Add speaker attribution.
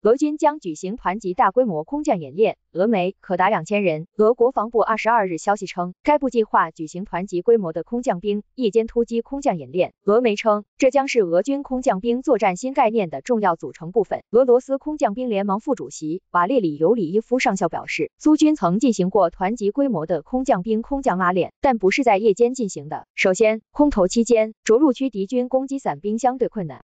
Speaker 1: 俄军将举行团级大规模空降演练，俄媒可达2000人。俄国防部22日消息称，该部计划举行团级规模的空降兵夜间突击空降演练。俄媒称，这将是俄军空降兵作战新概念的重要组成部分。俄罗斯空降兵联盟副主席瓦列里尤里耶夫上校表示，苏军曾进行过团级规模的空降兵空降拉练，但不是在夜间进行的。首先，空投期间着陆区敌军攻击伞兵相对困难，